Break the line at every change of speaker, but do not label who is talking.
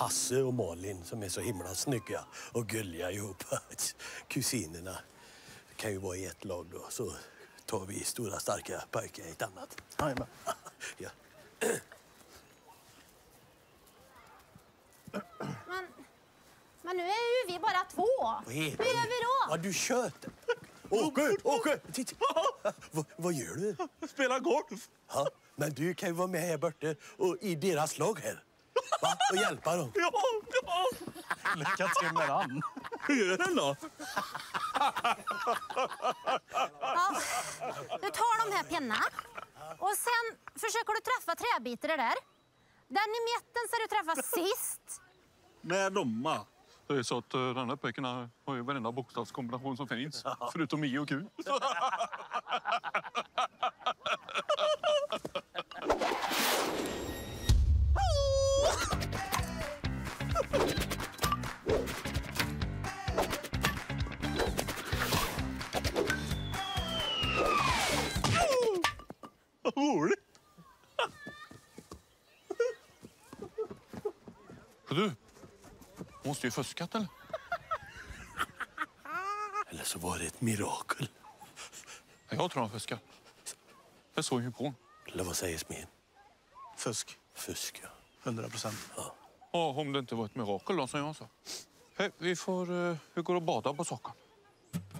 Hasse och Malin som är så himla snygga och gulliga ihop. Kusinerna kan ju vara i ett lag då. Så tar vi stora starka pojkar i ett annat.
Jajamän.
Ja.
Men nu är ju vi bara två. Hur gör vi då?
Ja, du tjöt. Åke! Titta. Vad gör du?
Spela golf.
Ja, men du kan ju vara med här borta och i deras lag här. Va? Och hjälpa dem.
Ja. Lycka till med den. Hur gör den då?
Ja, du tar de här pinnarna. Och sen försöker du träffa träbitar där. Den i mitten ska du träffa sist.
Med domma.
Det är så att den här pojken har ju varenda bokstavskombination som finns. Förutom I och Q.
Vad roligt.
Du, måste ju fuskat eller?
Eller så var det ett mirakel.
Jag tror han fuskar. Jag såg ju på.
Eller vad säger smeden?
Fusk.
Fusk, ja.
100%.
Ja, om det inte var ett mirakel då, som jag sa. Hej, vi går och badar på socken.